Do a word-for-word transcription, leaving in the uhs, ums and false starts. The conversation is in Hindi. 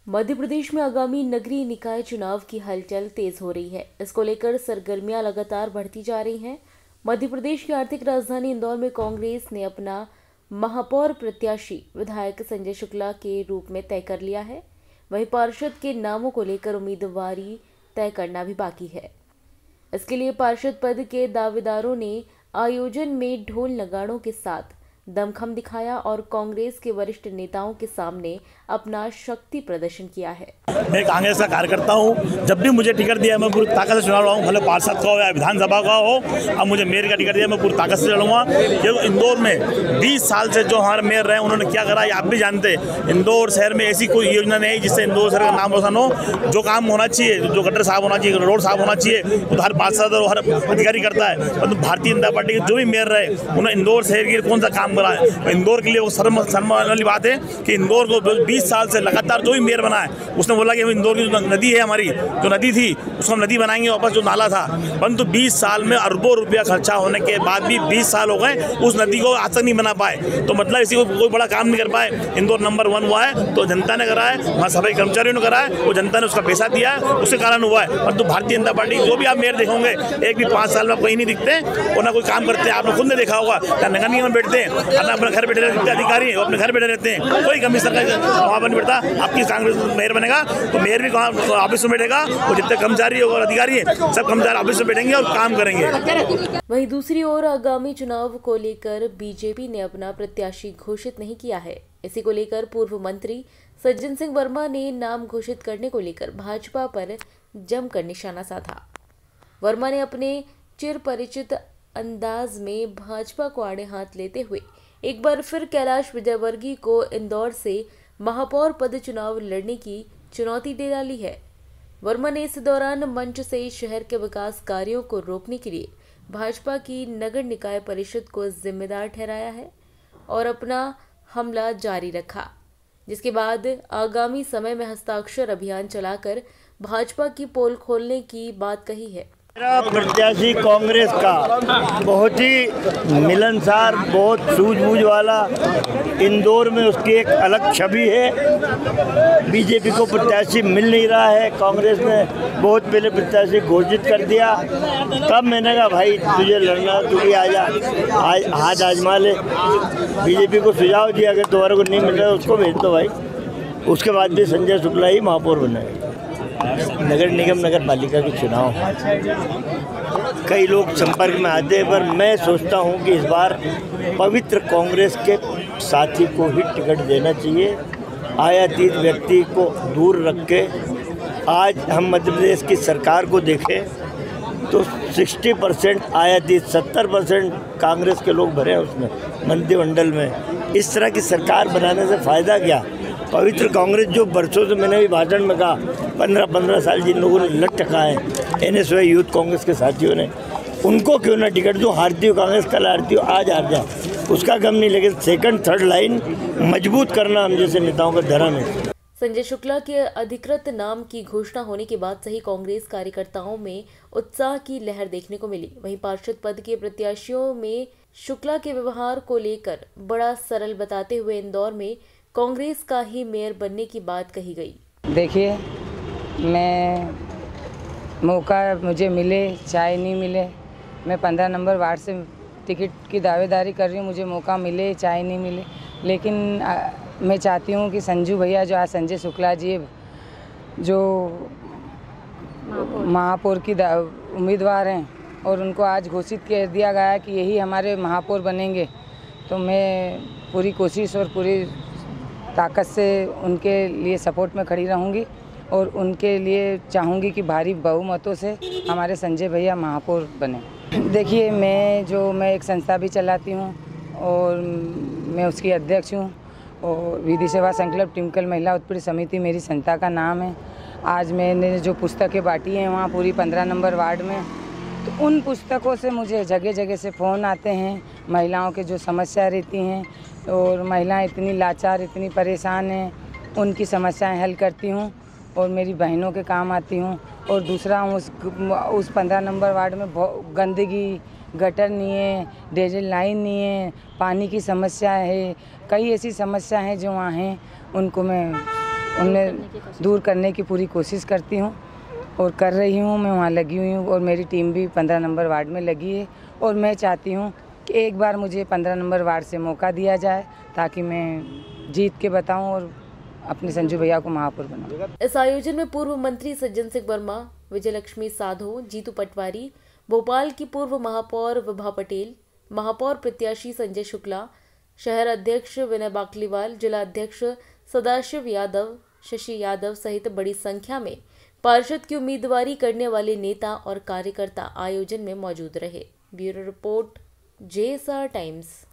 मध्य प्रदेश में आगामी नगरीय निकाय चुनाव की हलचल तेज हो रही है। इसको लेकर सरगर्मियां लगातार बढ़ती जा रही हैं। मध्य प्रदेश की आर्थिक राजधानी इंदौर में कांग्रेस ने अपना महापौर प्रत्याशी विधायक संजय शुक्ला के रूप में तय कर लिया है। वहीं पार्षद के नामों को लेकर उम्मीदवारी तय करना भी बाकी है। इसके लिए पार्षद पद के दावेदारों ने आयोजन में ढोल नगाड़ों के साथ दमखम दिखाया और कांग्रेस के वरिष्ठ नेताओं के सामने अपना शक्ति प्रदर्शन किया है। मैं कांग्रेस का कार्यकर्ता हूं। जब भी मुझे टिकट दिया मैं पूरी ताकत से चुनाव लड़ूंगा, भले पार्षद का हो या विधानसभा का हो। अब मुझे मेयर का टिकट दिया, मैं पूरी ताकत से लड़ूंगा। क्योंकि इंदौर में बीस साल से जो हमारे मेयर रहे उन्होंने क्या करा आप भी जानते हैं। इंदौर शहर में ऐसी कोई योजना नहीं जिससे इंदौर शहर का नाम रोशन हो। जो काम होना चाहिए, जो गटर साफ होना चाहिए, रोड साफ होना चाहिए, वो हर पार्षद और हर अधिकारी करता है। परंतु भारतीय जनता पार्टी के जो भी मेयर रहे उन्होंने इंदौर शहर के लिए कौन सा काम करा है। इंदौर के लिए वो शर्म शर्म वाली बात है कि इंदौर को बीस साल से लगातार जो भी मेयर बना है उसने बोला कि हम इंदौर की जो नदी है, हमारी जो नदी थी उसको हम नदी बनाएंगे, वापस जो नाला था। परंतु बीस साल में अरबों रुपया खर्चा होने के बाद भी बीस साल हो गए उस नदी को आज तक नहीं बना पाए। तो मतलब इसी को कोई बड़ा काम नहीं कर पाए। इंदौर नंबर वन हुआ है तो जनता ने करा है, वहाँ सफाई कर्मचारियों ने करा है, वो जनता ने उसका पैसा दिया है, उसके कारण हुआ है। परंतु भारतीय जनता पार्टी जो भी आप मेयर देखोगे एक भी पाँच साल में कहीं नहीं दिखते और ना कोई काम करते हैं। आपने खुद ने देखा होगा नगर निगम में बैठते हैं, अपना घर बैठे अधिकारी है, वो अपने घर बैठे रहते हैं, कोई कमिश्नर वहाँ पर नहीं बैठता। आपकी कांग्रेस मेयर बनेगा तो मेयर भी ऑफिस में बैठेगा और जितने कर्मचारी और अधिकारी है सब कर्मचारी ऑफिस में बैठेंगे और काम करेंगे। वहीं दूसरी ओर आगामी चुनाव को लेकर बीजेपी ने अपना प्रत्याशी घोषित नहीं किया है। इसी को लेकर पूर्व मंत्री सज्जन सिंह वर्मा ने नाम घोषित करने को लेकर भाजपा पर जमकर निशाना साधा। वर्मा ने अपने चिर परिचित अंदाज में भाजपा को आड़े हाथ लेते हुए एक बार फिर कैलाश विजयवर्गीय को इंदौर से महापौर पद चुनाव लड़ने की चुनौती दे डाली है। वर्मा ने इस दौरान मंच से शहर के विकास कार्यों को रोकने के लिए भाजपा की नगर निकाय परिषद को जिम्मेदार ठहराया है और अपना हमला जारी रखा, जिसके बाद आगामी समय में हस्ताक्षर अभियान चलाकर भाजपा की पोल खोलने की बात कही है। मेरा प्रत्याशी कांग्रेस का बहुत ही मिलनसार, बहुत सूझबूझ वाला, इंदौर में उसकी एक अलग छवि है। बीजेपी को प्रत्याशी मिल नहीं रहा है, कांग्रेस ने बहुत पहले प्रत्याशी घोषित कर दिया। तब मैंने कहा भाई तुझे लड़ना, तू भी आ जा, आज हाथ आजमा ले। बीजेपी को सुझाव दिया अगर दोबारा को नहीं मिल रहा है उसको भेज दो भाई। उसके बाद भी संजय शुक्ला ही महापौर बने। नगर निगम नगर पालिका के चुनाव कई लोग संपर्क में आते हैं, पर मैं सोचता हूं कि इस बार पवित्र कांग्रेस के साथी को ही टिकट देना चाहिए। आयातीत व्यक्ति को दूर रख के आज हम मध्य प्रदेश की सरकार को देखें तो साठ परसेंट आयातीत, सत्तर परसेंट कांग्रेस के लोग भरे हैं उसमें मंत्रिमंडल में। इस तरह की सरकार बनाने से फ़ायदा क्या। पवित्र कांग्रेस जो बरसों से मैंने भी भाषण में कहा पंद्रह पंद्रह साल जिन लोगों ने लट टका है N S Y youth Congress के साथियों ने, उनको क्यों ना टिकट दो। हारती हो कांग्रेस, कल हारती हो, आज हार जाए, उसका गम नहीं, लेकिन सेकंड थर्ड लाइन मजबूत करना हम जैसे नेताओं का धर्म है। संजय शुक्ला के अधिकृत नाम की घोषणा होने के बाद सही कांग्रेस कार्यकर्ताओं में उत्साह की लहर देखने को मिली। वहीं पार्षद पद के प्रत्याशियों में शुक्ला के व्यवहार को लेकर बड़ा सरल बताते हुए इंदौर में कांग्रेस का ही मेयर बनने की बात कही गई। देखिए, मैं मौका मुझे मिले चाहे नहीं मिले, मैं पंद्रह नंबर वार्ड से टिकट की दावेदारी कर रही हूँ। मुझे मौका मिले चाहे नहीं मिले, लेकिन आ, मैं चाहती हूँ कि संजू भैया जो आज संजय शुक्ला जी जो महापौर की उम्मीदवार हैं और उनको आज घोषित कर दिया गया है कि यही हमारे महापौर बनेंगे, तो मैं पूरी कोशिश और पूरी ताकत से उनके लिए सपोर्ट में खड़ी रहूंगी और उनके लिए चाहूंगी कि भारी बहुमतों से हमारे संजय भैया महापौर बने। देखिए, मैं जो मैं एक संस्था भी चलाती हूं और मैं उसकी अध्यक्ष हूं और विधि सेवा संकल्प टिमकल महिला उत्पीड़न समिति मेरी संस्था का नाम है। आज मैंने जो पुस्तकें बांटी हैं वहाँ पूरी पंद्रह नंबर वार्ड में, तो उन पुस्तकों से मुझे जगह जगह से फ़ोन आते हैं। महिलाओं के जो समस्या रहती हैं और महिलाएं इतनी लाचार, इतनी परेशान हैं, उनकी समस्याएं हल करती हूं और मेरी बहनों के काम आती हूं। और दूसरा, उस उस पंद्रह नंबर वार्ड में गंदगी, गटर नहीं है, ड्रेनेज लाइन नहीं है, पानी की समस्या है, कई ऐसी समस्या हैं जो वहाँ हैं, उनको मैं उनमें दूर करने की पूरी कोशिश करती हूँ और कर रही हूँ। मैं वहाँ लगी हुई हूँ और मेरी टीम भी पंद्रह नंबर वार्ड में लगी है और मैं चाहती हूँ कि एक बार मुझे पंद्रह नंबर वार्ड से मौका दिया जाए ताकि मैं जीत के बताऊँ और अपने संजू भैया को महापौर बनाऊँ। इस आयोजन में पूर्व मंत्री सज्जन सिंह वर्मा, विजयलक्ष्मी साधो, जीतू पटवारी, भोपाल की पूर्व महापौर विभा पटेल, महापौर प्रत्याशी संजय शुक्ला, शहर अध्यक्ष विनय बाकलीवाल, जिला अध्यक्ष सदाशिव यादव, शशि यादव सहित बड़ी संख्या में पार्षद की उम्मीदवारी करने वाले नेता और कार्यकर्ता आयोजन में मौजूद रहे। Bureau report, J S R times.